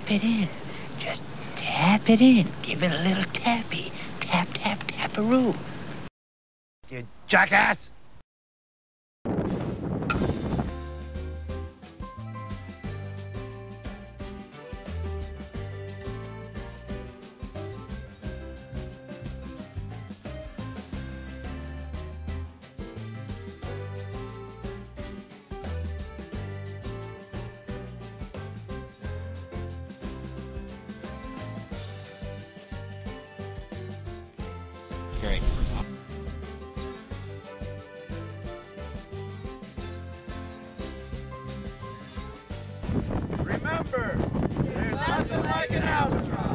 it in. Just tap it in. Give it a little tappy. Tap, tap, tap-a-roo. You jackass! Great. Remember, there's nothing like an Albatross.